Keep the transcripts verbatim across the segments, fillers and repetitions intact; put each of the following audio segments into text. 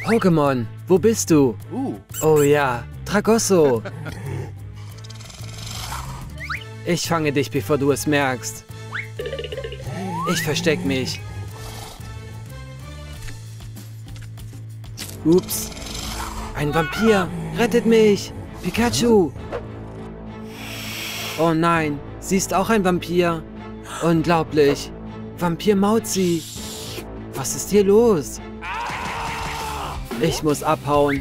Pokémon, wo bist du? Oh ja, Tragosso. Ich fange dich, bevor du es merkst. Ich versteck mich. Ups. Ein Vampir. Rettet mich. Pikachu. Oh nein, sie ist auch ein Vampir. Unglaublich. Vampir Mauzi. Was ist hier los? Ich muss abhauen.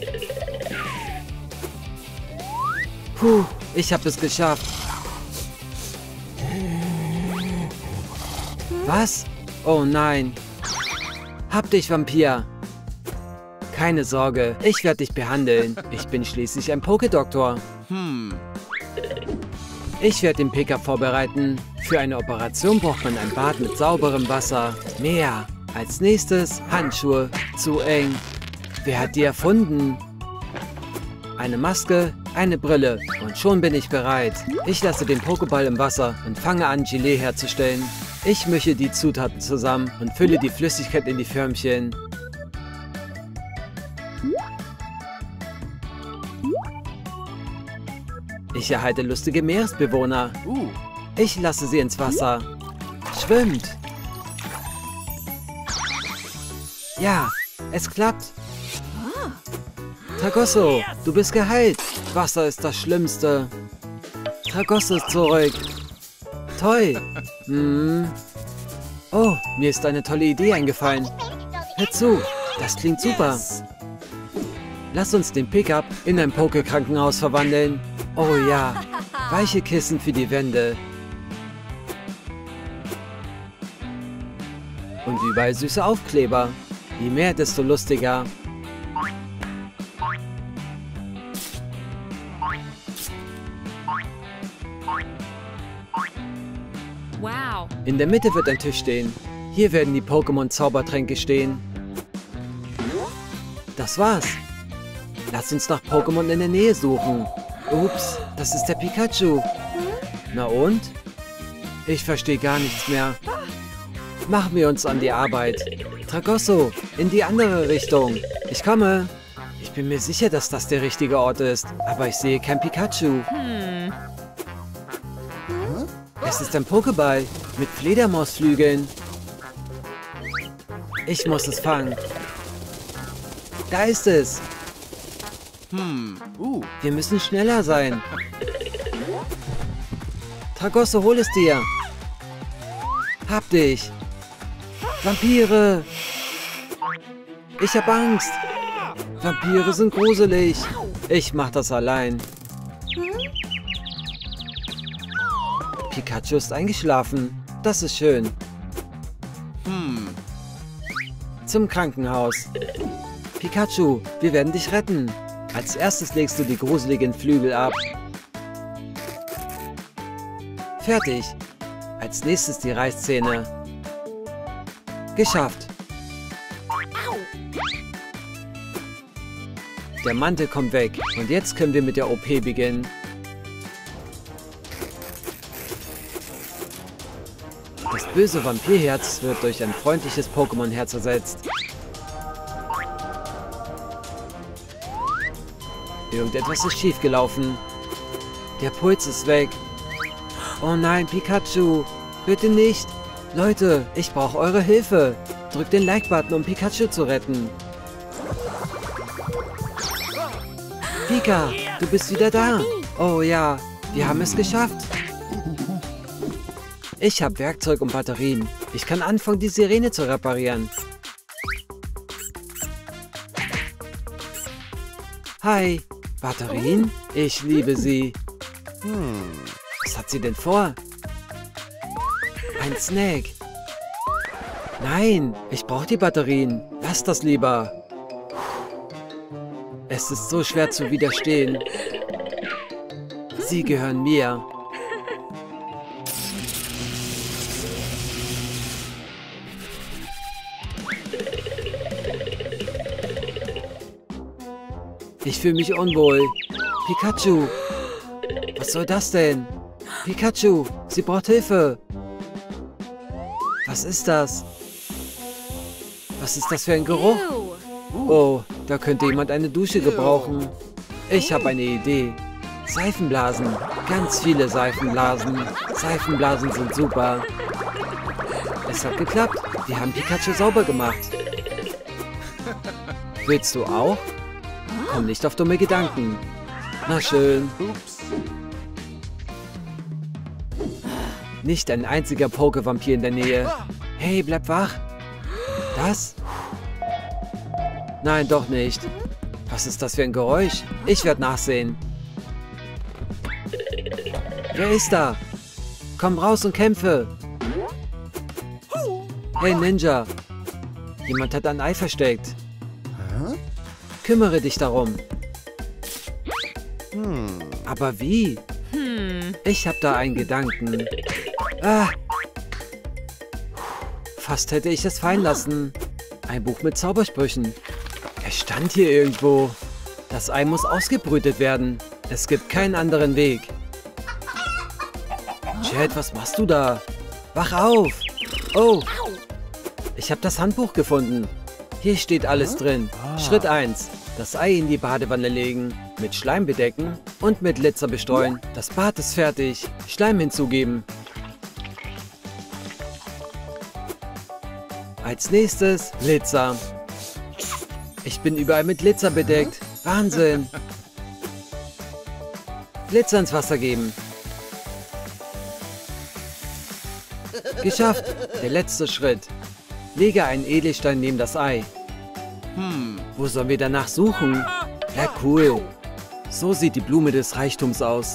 Puh, ich habe es geschafft. Was? Oh nein. Hab dich, Vampir. Keine Sorge, ich werde dich behandeln. Ich bin schließlich ein Pokédoktor. Hm. Ich werde den Pika vorbereiten. Für eine Operation braucht man ein Bad mit sauberem Wasser. Mehr. Als nächstes Handschuhe. Zu eng. Wer hat die erfunden? Eine Maske, eine Brille und schon bin ich bereit. Ich lasse den Pokéball im Wasser und fange an, Gelee herzustellen. Ich mische die Zutaten zusammen und fülle die Flüssigkeit in die Förmchen. Ich erhalte lustige Meeresbewohner. Ich lasse sie ins Wasser. Schwimmt. Ja, es klappt. Tragosso, du bist geheilt. Wasser ist das Schlimmste. Tragosso ist zurück. Toll. Hm. Oh, mir ist eine tolle Idee eingefallen. Hör zu, das klingt super. Lass uns den Pickup in ein Poké-Krankenhaus verwandeln. Oh ja, weiche Kissen für die Wände. Und überall süße Aufkleber. Je mehr, desto lustiger. Wow. In der Mitte wird ein Tisch stehen. Hier werden die Pokémon-Zaubertränke stehen. Das war's. Lass uns nach Pokémon in der Nähe suchen. Ups, das ist der Pikachu. Na und? Ich verstehe gar nichts mehr. Machen wir uns an die Arbeit. Tragosso, in die andere Richtung. Ich komme. Ich bin mir sicher, dass das der richtige Ort ist. Aber ich sehe kein Pikachu. Hm. Es ist ein Pokéball mit Fledermausflügeln. Ich muss es fangen. Da ist es. Hm. Uh. Wir müssen schneller sein. Tragosso, hol es dir. Hab dich. Vampire. Ich hab Angst. Vampire sind gruselig. Ich mach das allein. Pikachu ist eingeschlafen. Das ist schön. Hm. Zum Krankenhaus. Pikachu, wir werden dich retten. Als erstes legst du die gruseligen Flügel ab. Fertig. Als nächstes die Reißzähne. Geschafft. Der Mantel kommt weg. Und jetzt können wir mit der O P beginnen. Das böse Vampirherz wird durch ein freundliches Pokémon-Herz ersetzt. Irgendetwas ist schiefgelaufen. Der Puls ist weg. Oh nein, Pikachu. Bitte nicht. Leute, ich brauche eure Hilfe. Drückt den Like-Button, um Pikachu zu retten. Pika, du bist wieder da. Oh ja, wir haben es geschafft. Ich habe Werkzeug und Batterien. Ich kann anfangen, die Sirene zu reparieren. Hi. Batterien? Ich liebe sie. Hm. Was hat sie denn vor? Ein Snack. Nein, ich brauche die Batterien. Lass das lieber. Es ist so schwer zu widerstehen. Sie gehören mir. Ich fühle mich unwohl. Pikachu. Was soll das denn? Pikachu, sie braucht Hilfe. Was ist das? Was ist das für ein Geruch? Ew. Oh, da könnte jemand eine Dusche gebrauchen. Ich habe eine Idee. Seifenblasen. Ganz viele Seifenblasen. Seifenblasen sind super. Es hat geklappt. Wir haben Pikachu sauber gemacht. Willst du auch? Komm nicht auf dumme Gedanken. Na schön. Nicht ein einziger Poké-Vampir in der Nähe. Hey, bleib wach. Das? Nein, doch nicht. Was ist das für ein Geräusch? Ich werde nachsehen. Wer ist da? Komm raus und kämpfe. Hey, Ninja. Jemand hat ein Ei versteckt. Kümmere dich darum. Aber wie? Ich habe da einen Gedanken. Ah. Fast hätte ich es fallen lassen. Ein Buch mit Zaubersprüchen. Es stand hier irgendwo. Das Ei muss ausgebrütet werden. Es gibt keinen anderen Weg. Chad, was machst du da? Wach auf! Oh! Ich habe das Handbuch gefunden. Hier steht alles drin. Schritt eins. Das Ei in die Badewanne legen, mit Schleim bedecken und mit Glitzer bestreuen. Das Bad ist fertig. Schleim hinzugeben. Als nächstes Glitzer. Ich bin überall mit Glitzer bedeckt. Wahnsinn! Glitzer ins Wasser geben. Geschafft! Der letzte Schritt. Lege einen Edelstein neben das Ei. Hm. Wo sollen wir danach suchen? Ja, cool. So sieht die Blume des Reichtums aus.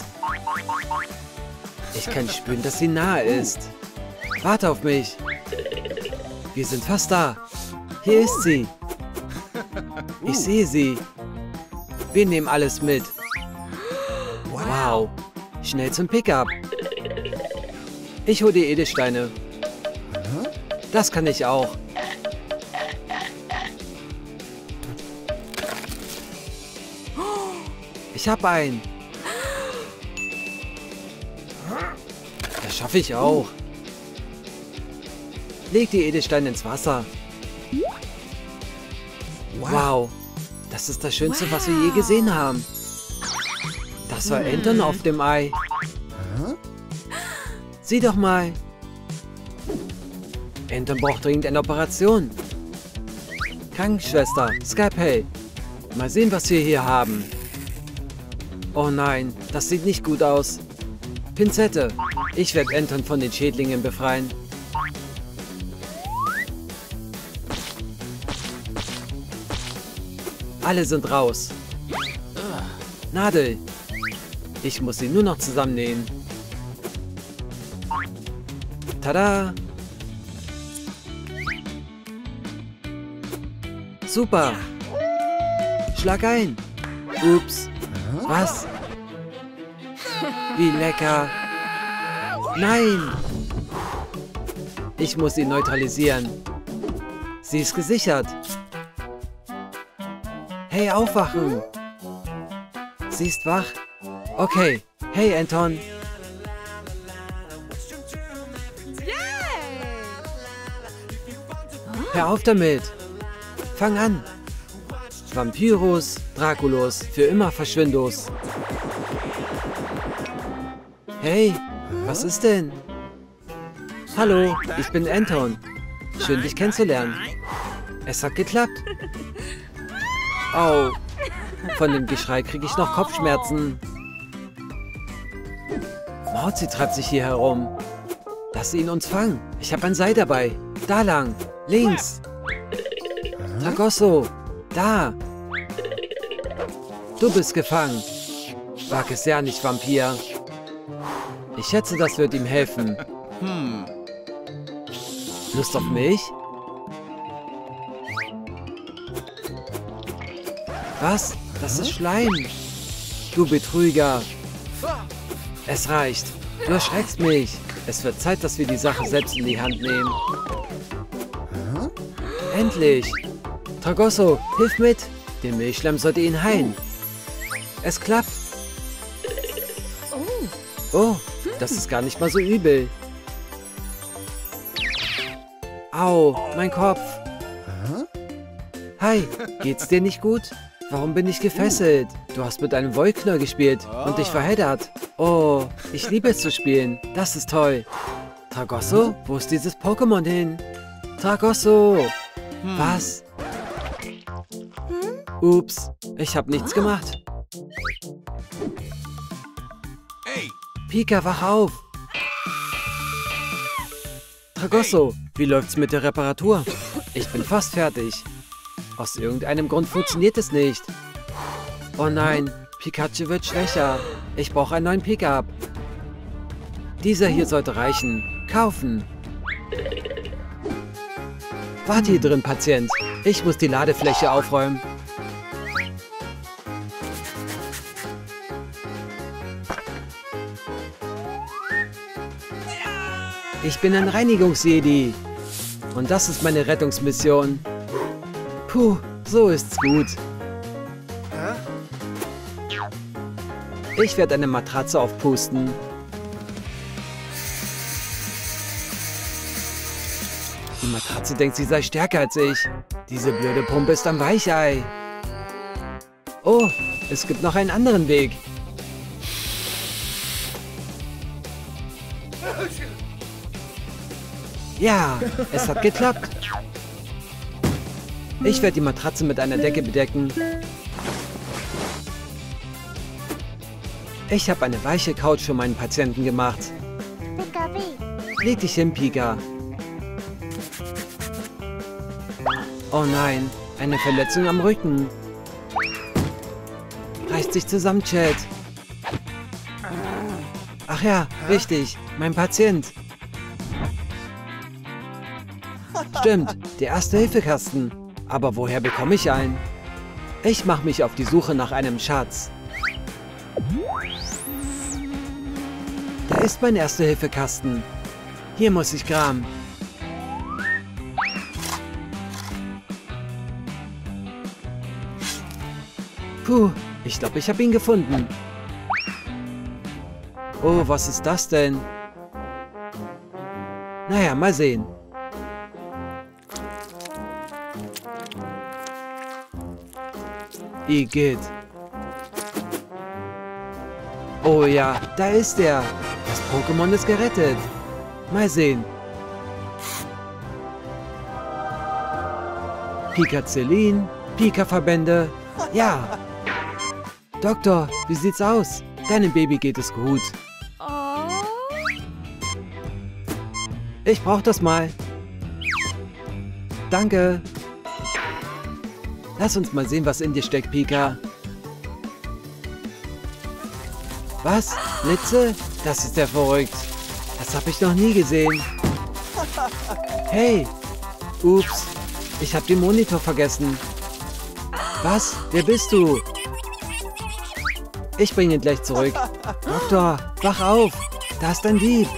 Ich kann spüren, dass sie nahe ist. Warte auf mich. Wir sind fast da. Hier ist sie. Ich sehe sie. Wir nehmen alles mit. Wow. Schnell zum Pickup. Ich hole die Edelsteine. Das kann ich auch. Ich habe einen. Das schaffe ich auch. Leg die Edelsteine ins Wasser. Wow. Das ist das Schönste, was wir je gesehen haben. Das war Anton auf dem Ei. Sieh doch mal. Anton braucht dringend eine Operation. Krankenschwester, Skalpell. Mal sehen, was wir hier haben. Oh nein, das sieht nicht gut aus. Pinzette. Ich werde Anton von den Schädlingen befreien. Alle sind raus. Nadel. Ich muss sie nur noch zusammennähen. Tada! Super! Schlag ein! Ups! Was? Wie lecker! Nein! Ich muss ihn neutralisieren. Sie ist gesichert. Hey, aufwachen! Sie ist wach. Okay. Hey, Anton. Hör auf damit. Fang an. Vampyrus, Draculos, für immer Verschwindos. Hey, was ist denn? Hallo, ich bin Anton. Schön, dich kennenzulernen. Es hat geklappt. Au. Von dem Geschrei kriege ich noch Kopfschmerzen. Mauzi treibt sich hier herum. Lass ihn uns fangen. Ich habe ein Seil dabei. Da lang. Links. Tragosso. Da. Du bist gefangen. Wag es ja nicht, Vampir. Ich schätze, das wird ihm helfen. Hm. Lust auf Milch? Was? Das ist Schleim. Du Betrüger. Es reicht. Du erschreckst mich. Es wird Zeit, dass wir die Sache selbst in die Hand nehmen. Endlich. Tragosso, hilf mit. Der Milchschleim sollte ihn heilen. Es klappt. Oh, das ist gar nicht mal so übel. Au, mein Kopf. Hi, Geht's dir nicht gut? Warum bin ich gefesselt? Du hast mit einem Wollknäuel gespielt und dich verheddert. Oh, ich liebe es zu spielen. Das ist toll. Tragosso? Wo ist dieses Pokémon hin? Tragosso! Was? Ups, ich habe nichts gemacht. Pika, wach auf! Tragosso, wie läuft's mit der Reparatur? Ich bin fast fertig. Aus irgendeinem Grund funktioniert es nicht. Oh nein, Pikachu wird schwächer. Ich brauche einen neuen Pickup. Dieser hier sollte reichen. Kaufen. Warte hier drin, Patient. Ich muss die Ladefläche aufräumen. Ich bin ein Reinigungsjedi. Und das ist meine Rettungsmission. Puh, so ist's gut. Ich werde eine Matratze aufpusten. Die Matratze denkt, sie sei stärker als ich. Diese blöde Pumpe ist ein Weichei. Oh, es gibt noch einen anderen Weg. Ja, es hat geklappt. Ich werde die Matratze mit einer Decke bedecken. Ich habe eine weiche Couch für meinen Patienten gemacht. Leg dich hin, Pika. Oh nein, eine Verletzung am Rücken. Reißt sich zusammen, Chat. Ach ja, richtig, mein Patient. Stimmt, der Erste-Hilfe-Kasten. Aber woher bekomme ich einen? Ich mache mich auf die Suche nach einem Schatz. Da ist mein Erste-Hilfe-Kasten. Hier muss ich graben. Puh, ich glaube, ich habe ihn gefunden. Oh, was ist das denn? Naja, mal sehen. Igitt. Oh ja, da ist er. Das Pokémon ist gerettet. Mal sehen. Pika-Celine, Pika-Verbände. Ja. Doktor, wie sieht's aus? Deinem Baby geht es gut. Ich brauch das mal. Danke. Lass uns mal sehen, was in dir steckt, Pika. Was? Blitze? Das ist ja verrückt. Das habe ich noch nie gesehen. Hey! Ups, ich habe den Monitor vergessen. Was? Wer bist du? Ich bringe ihn gleich zurück. Doktor, wach auf! Da ist ein Dieb.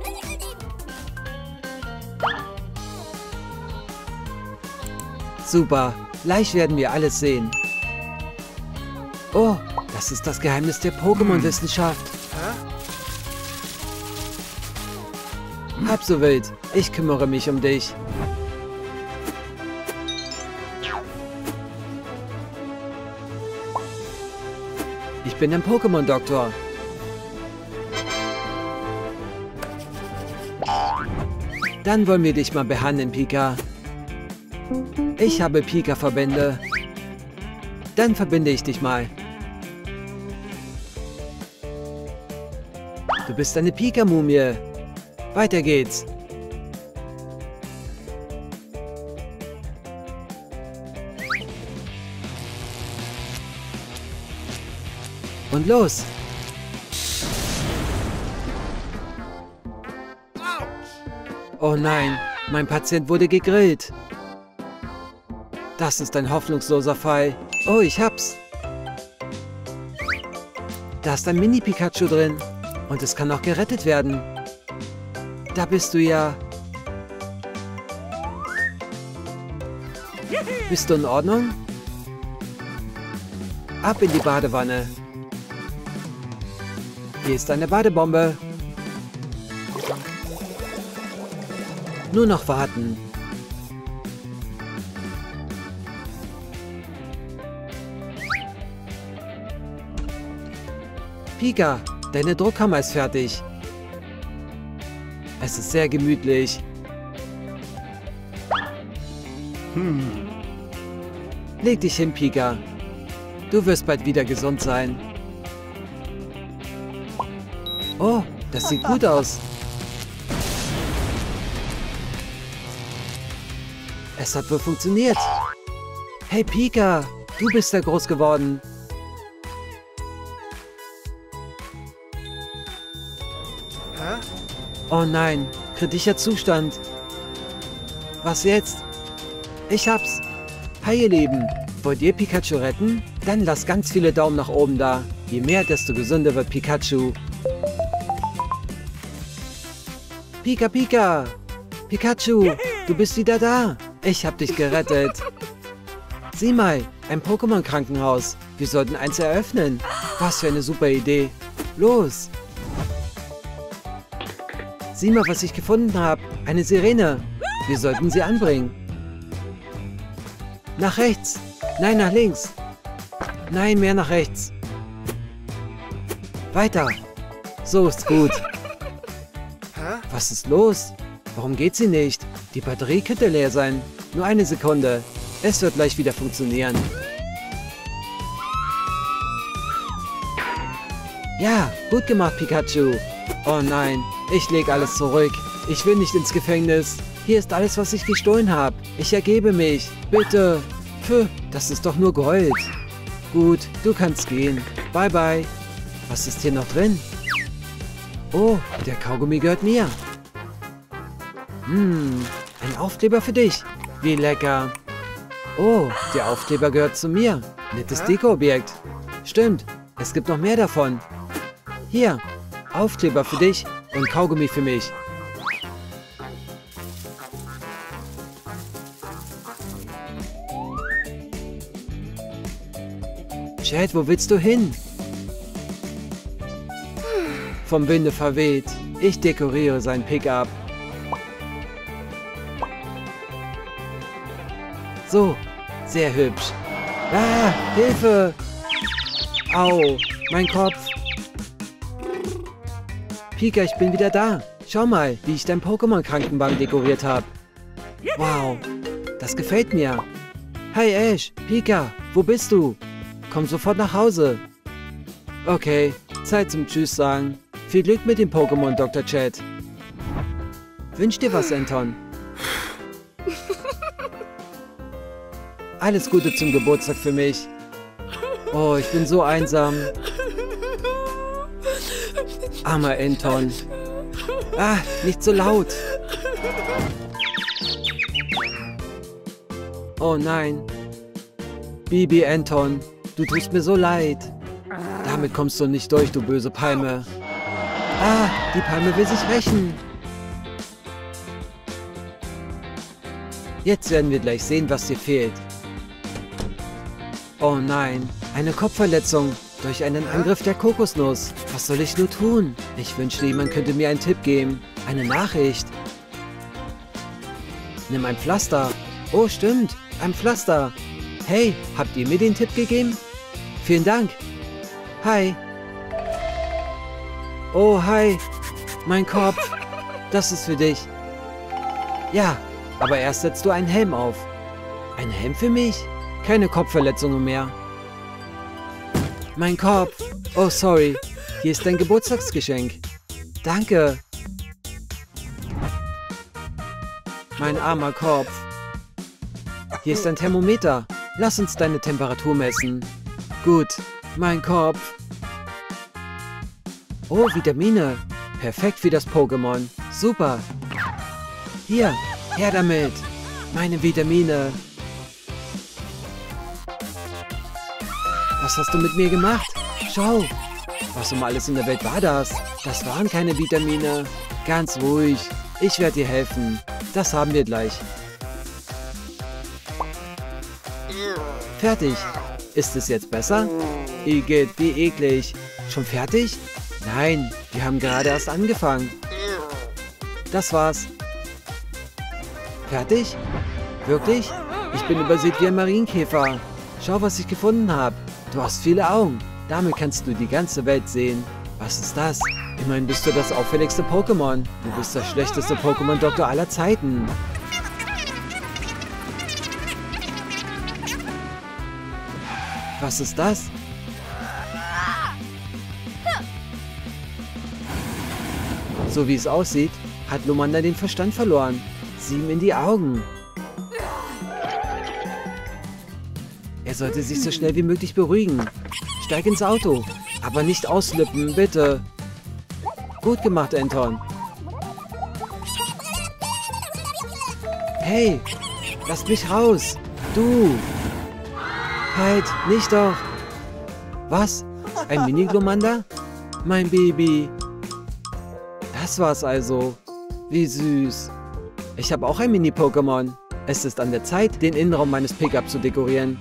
Super. Gleich werden wir alles sehen. Oh, das ist das Geheimnis der Pokémon-Wissenschaft. Halb so wild. Ich kümmere mich um dich. Ich bin ein Pokémon-Doktor. Dann wollen wir dich mal behandeln, Pika. Ich habe Pika-Verbände. Dann verbinde ich dich mal. Du bist eine Pika-Mumie. Weiter geht's. Und los. Oh nein, mein Patient wurde gegrillt. Das ist ein hoffnungsloser Fall. Oh, ich hab's. Da ist ein Mini-Pikachu drin. Und es kann auch gerettet werden. Da bist du ja. Bist du in Ordnung? Ab in die Badewanne. Hier ist eine Badebombe. Nur noch warten. Pika, deine Druckkammer ist fertig. Es ist sehr gemütlich. Hm. Leg dich hin, Pika. Du wirst bald wieder gesund sein. Oh, das sieht gut aus. Es hat wohl funktioniert. Hey, Pika, du bist ja groß geworden. Oh nein, kritischer Zustand. Was jetzt? Ich hab's. Hi ihr Lieben, wollt ihr Pikachu retten? Dann lasst ganz viele Daumen nach oben da. Je mehr, desto gesünder wird Pikachu. Pika, Pika! Pikachu, du bist wieder da. Ich hab dich gerettet. Sieh mal, ein Pokémon-Krankenhaus. Wir sollten eins eröffnen. Was für eine super Idee. Los! Sieh mal, was ich gefunden habe. Eine Sirene. Wir sollten sie anbringen. Nach rechts. Nein, nach links. Nein, mehr nach rechts. Weiter. So ist gut. Was ist los? Warum geht sie nicht? Die Batterie könnte leer sein. Nur eine Sekunde. Es wird gleich wieder funktionieren. Ja, gut gemacht, Pikachu. Oh nein, ich lege alles zurück. Ich will nicht ins Gefängnis. Hier ist alles, was ich gestohlen habe. Ich ergebe mich. Bitte. Pfff, das ist doch nur Gold. Gut, du kannst gehen. Bye, bye. Was ist hier noch drin? Oh, der Kaugummi gehört mir. Hm, ein Aufkleber für dich. Wie lecker. Oh, der Aufkleber gehört zu mir. Nettes Dekoobjekt. Stimmt, es gibt noch mehr davon. Hier, Aufkleber für dich und Kaugummi für mich. Chad, wo willst du hin? Vom Winde verweht. Ich dekoriere sein Pickup. So, sehr hübsch. Ah, Hilfe! Au, mein Kopf. Pika, ich bin wieder da. Schau mal, wie ich dein Pokémon-Krankenwagen dekoriert habe. Wow, das gefällt mir. Hi Ash, Pika, wo bist du? Komm sofort nach Hause. Okay, Zeit zum Tschüss sagen. Viel Glück mit dem Pokémon, Doktor Chad. Wünsch dir was, Anton. Alles Gute zum Geburtstag für mich. Oh, ich bin so einsam. Armer Anton. Ah, nicht so laut. Oh nein. Bibi, Anton, du tust mir so leid. Damit kommst du nicht durch, du böse Palme. Ah, die Palme will sich rächen. Jetzt werden wir gleich sehen, was dir fehlt. Oh nein, eine Kopfverletzung durch einen Angriff der Kokosnuss. Was soll ich nur tun? Ich wünschte, jemand könnte mir einen Tipp geben. Eine Nachricht. Nimm ein Pflaster. Oh, stimmt, ein Pflaster. Hey, habt ihr mir den Tipp gegeben? Vielen Dank. Hi. Oh, hi. Mein Kopf. Das ist für dich. Ja, aber erst setzt du einen Helm auf. Ein Helm für mich? Keine Kopfverletzungen mehr. Mein Kopf. Oh, sorry. Hier ist dein Geburtstagsgeschenk. Danke. Mein armer Kopf. Hier ist ein Thermometer. Lass uns deine Temperatur messen. Gut. Mein Kopf. Oh, Vitamine. Perfekt für das Pokémon. Super. Hier, her damit. Meine Vitamine. Was hast du mit mir gemacht? Schau. Was um alles in der Welt war das? Das waren keine Vitamine. Ganz ruhig. Ich werde dir helfen. Das haben wir gleich. Fertig. Ist es jetzt besser? Igitt, wie eklig. Schon fertig? Nein, wir haben gerade erst angefangen. Das war's. Fertig? Wirklich? Ich bin übersät wie ein Marienkäfer. Schau, was ich gefunden habe. Du hast viele Augen. Damit kannst du die ganze Welt sehen. Was ist das? Immerhin bist du das auffälligste Pokémon. Du bist das schlechteste Pokémon-Doktor aller Zeiten. Was ist das? So wie es aussieht, hat Glumanda den Verstand verloren. Sieh ihm in die Augen. Er sollte sich so schnell wie möglich beruhigen. Steig ins Auto. Aber nicht ausflippen, bitte. Gut gemacht, Anton. Hey, lasst mich raus. Du. Halt, nicht doch. Was? Ein Mini-Glumanda? Mein Baby. Das war's also. Wie süß. Ich habe auch ein Mini-Pokémon. Es ist an der Zeit, den Innenraum meines Pickup zu dekorieren.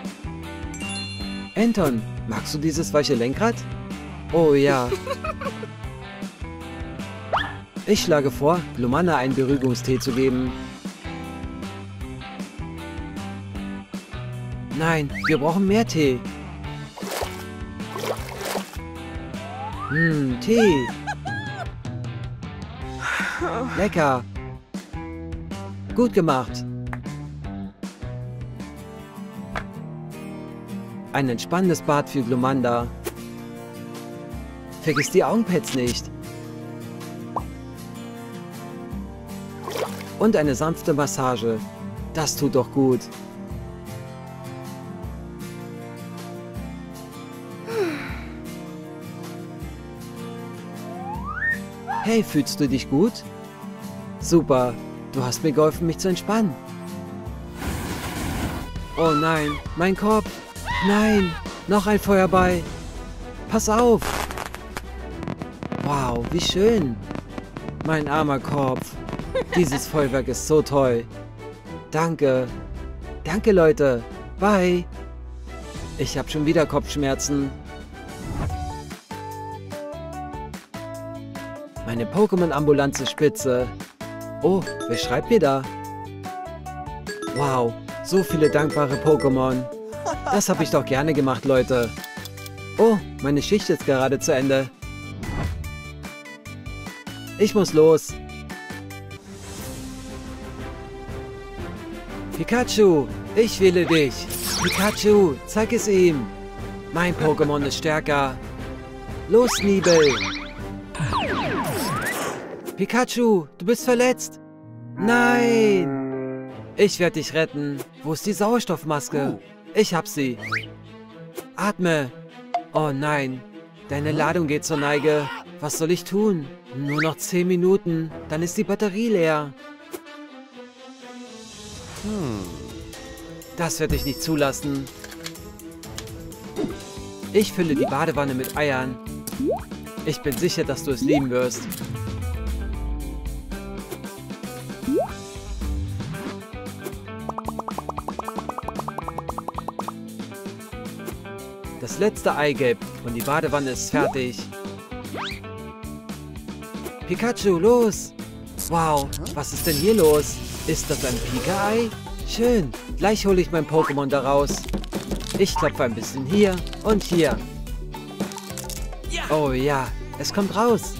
Anton, magst du dieses weiche Lenkrad? Oh ja. Ich schlage vor, Glumanda einen Beruhigungstee zu geben. Nein, wir brauchen mehr Tee. Hm, Tee. Lecker. Gut gemacht. Ein entspannendes Bad für Glumanda. Vergiss die Augenpads nicht. Und eine sanfte Massage. Das tut doch gut. Hey, fühlst du dich gut? Super, du hast mir geholfen, mich zu entspannen. Oh nein, mein Kopf. Nein, noch ein Feuerball. Pass auf. Wow, wie schön. Mein armer Kopf. Dieses Feuerwerk ist so toll. Danke. Danke, Leute. Bye. Ich habe schon wieder Kopfschmerzen. Meine Pokémon-Ambulanz ist spitze. Oh, wer schreibt mir da? Wow, so viele dankbare Pokémon. Das habe ich doch gerne gemacht, Leute. Oh, meine Schicht ist gerade zu Ende. Ich muss los. Pikachu, ich wähle dich. Pikachu, zeig es ihm. Mein Pokémon ist stärker. Los, Nibel. Pikachu, du bist verletzt. Nein. Ich werde dich retten. Wo ist die Sauerstoffmaske? Ich hab sie. Atme. Oh nein. Deine Ladung geht zur Neige. Was soll ich tun? Nur noch zehn Minuten. Dann ist die Batterie leer. Hm. Das werde ich nicht zulassen. Ich fülle die Badewanne mit Eiern. Ich bin sicher, dass du es lieben wirst. Das letzte Eigelb und die Badewanne ist fertig. Pikachu, los! Wow, was ist denn hier los? Ist das ein Pika-Ei? Schön, gleich hole ich mein Pokémon daraus. Ich klopfe ein bisschen hier und hier. Oh ja, es kommt raus.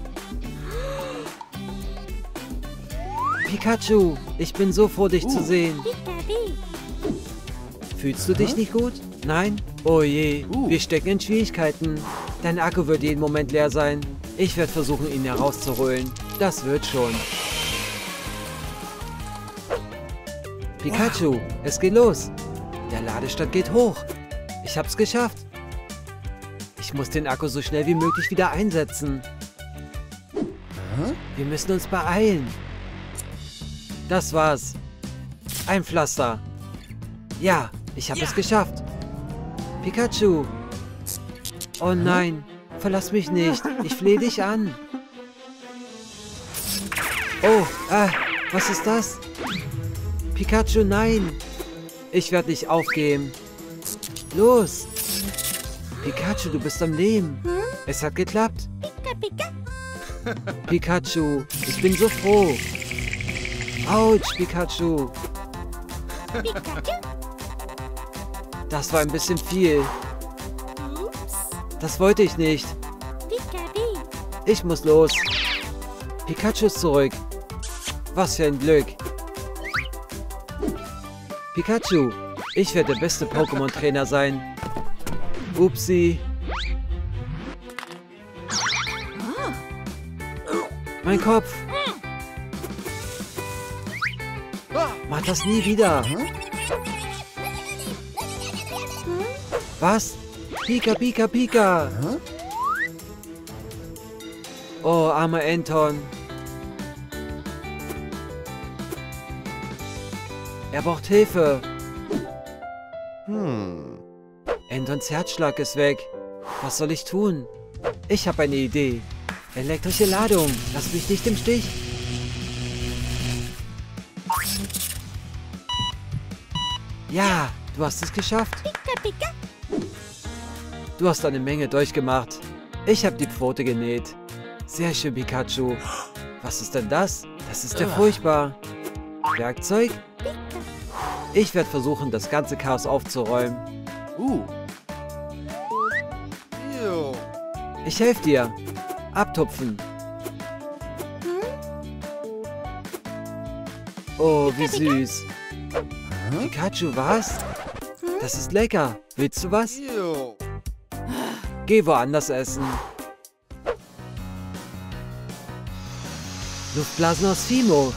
Pikachu, ich bin so froh, dich zu sehen. Fühlst du dich nicht gut? Nein? Oh je, wir stecken in Schwierigkeiten. Dein Akku wird jeden Moment leer sein. Ich werde versuchen, ihn herauszuholen. Das wird schon. Pikachu, es geht los. Der Ladestand geht hoch. Ich hab's geschafft. Ich muss den Akku so schnell wie möglich wieder einsetzen. Wir müssen uns beeilen. Das war's. Ein Pflaster. Ja, ich habe es geschafft. Pikachu. Oh nein, verlass mich nicht. Ich flehe dich an. Oh, ah, was ist das? Pikachu, nein. Ich werde nicht aufgeben. Los. Pikachu, du bist am Leben. Es hat geklappt. Pikachu, ich bin so froh. Autsch, Pikachu. Das war ein bisschen viel. Das wollte ich nicht. Ich muss los. Pikachu ist zurück. Was für ein Glück. Pikachu, ich werde der beste Pokémon-Trainer sein. Upsi. Mein Kopf. Mach das nie wieder. Was? Pika, Pika, Pika. Oh, armer Anton. Er braucht Hilfe. Hm. Antons Herzschlag ist weg. Was soll ich tun? Ich habe eine Idee. Elektrische Ladung. Lass mich nicht im Stich. Ja, du hast es geschafft. Du hast eine Menge durchgemacht. Ich habe die Pfote genäht. Sehr schön, Pikachu. Was ist denn das? Das ist ja furchtbar. Werkzeug? Ich werde versuchen, das ganze Chaos aufzuräumen. Uh. Ew. Ich helfe dir. Abtupfen. Oh, wie süß. Pikachu, was? Das ist lecker. Willst du was? Ew. Geh woanders essen. Luftblasen aus Fimo.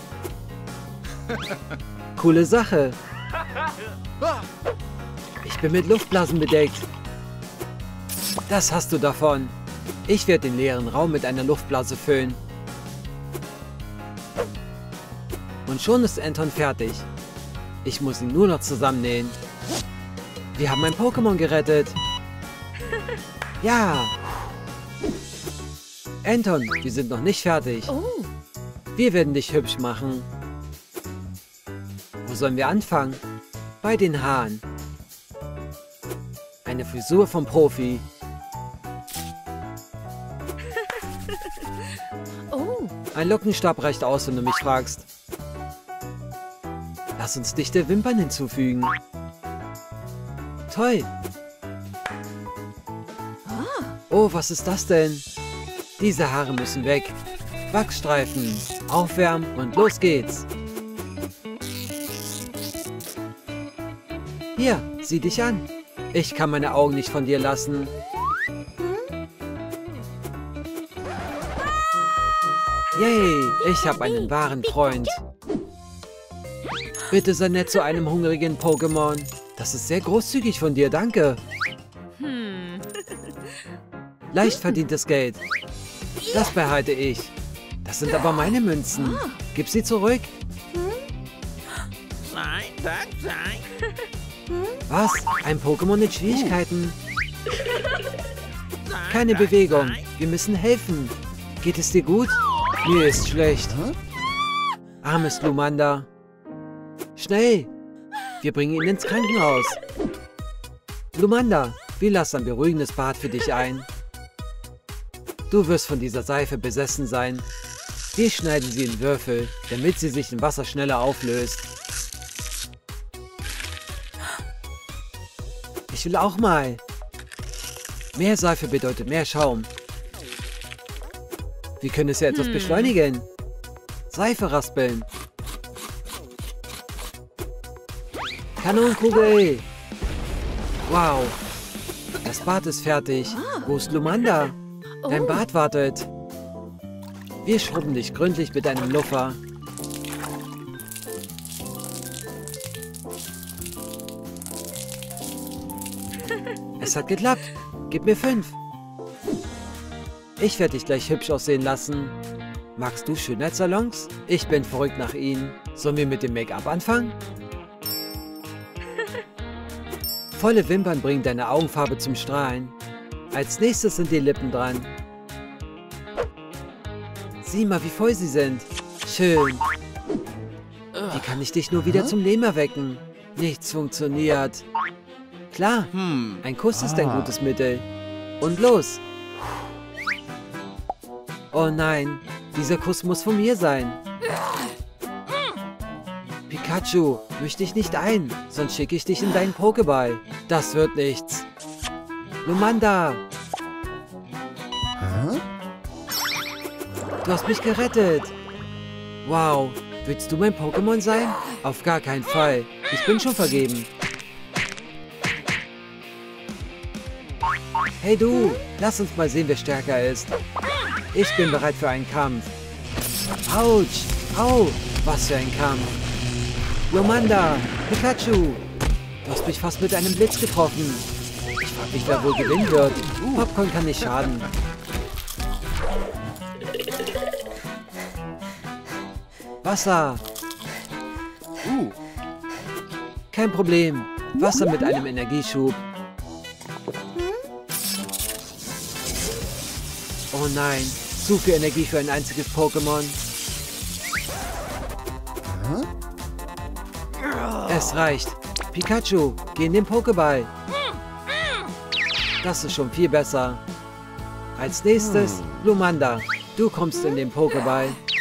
Coole Sache. Ich bin mit Luftblasen bedeckt. Das hast du davon. Ich werde den leeren Raum mit einer Luftblase füllen. Und schon ist Anton fertig. Ich muss ihn nur noch zusammennähen. Wir haben ein Pokémon gerettet. Ja. Anton, wir sind noch nicht fertig. Wir werden dich hübsch machen. Wo sollen wir anfangen? Bei den Haaren. Eine Frisur vom Profi. Ein Lockenstab reicht aus, wenn du mich fragst. Lass uns dichte Wimpern hinzufügen. Toll. Oh, was ist das denn? Diese Haare müssen weg. Wachsstreifen. Aufwärmen und los geht's. Hier, sieh dich an. Ich kann meine Augen nicht von dir lassen. Yay, ich habe einen wahren Freund. Bitte sei nett zu einem hungrigen Pokémon. Das ist sehr großzügig von dir, danke. Leicht verdientes Geld. Das behalte ich. Das sind aber meine Münzen. Gib sie zurück. Was? Ein Pokémon in Schwierigkeiten? Keine Bewegung. Wir müssen helfen. Geht es dir gut? Mir ist schlecht. Armes Glumanda. Schnell. Wir bringen ihn ins Krankenhaus. Glumanda, wir lassen ein beruhigendes Bad für dich ein. Du wirst von dieser Seife besessen sein. Wir schneiden sie in Würfel, damit sie sich im Wasser schneller auflöst. Ich will auch mal. Mehr Seife bedeutet mehr Schaum. Wir können es ja etwas beschleunigen. Seife raspeln. Kanonenkugel. Wow. Das Bad ist fertig. Wo ist Glumanda? Dein Bad wartet. Wir schrubben dich gründlich mit einem Luffer. Es hat geklappt. Gib mir fünf. Ich werde dich gleich hübsch aussehen lassen. Magst du Schönheitssalons? Ich bin verrückt nach ihnen. Sollen wir mit dem Make-up anfangen? Volle Wimpern bringen deine Augenfarbe zum Strahlen. Als nächstes sind die Lippen dran. Sieh mal, wie voll sie sind. Schön. Wie kann ich dich nur wieder zum Leben erwecken? Nichts funktioniert. Klar, ein Kuss ist ein gutes Mittel. Und los. Oh nein, dieser Kuss muss von mir sein. Pikachu, misch dich nicht ein, sonst schicke ich dich in deinen Pokéball. Das wird nichts. Lumanda! Hä? Du hast mich gerettet! Wow, willst du mein Pokémon sein? Auf gar keinen Fall. Ich bin schon vergeben. Hey du, lass uns mal sehen, wer stärker ist. Ich bin bereit für einen Kampf. Autsch! Au! Was für ein Kampf! Lumanda! Pikachu! Du hast mich fast mit einem Blitz getroffen. Ich frage mich, wer wohl gewinnen wird. Popcorn kann nicht schaden. Wasser! Uh. Kein Problem. Wasser mit einem Energieschub. Oh nein, zu viel Energie für ein einziges Pokémon. Hä? Es reicht. Pikachu, geh in den Pokéball. Das ist schon viel besser. Als nächstes, Lumanda. Du kommst in den Pokéball.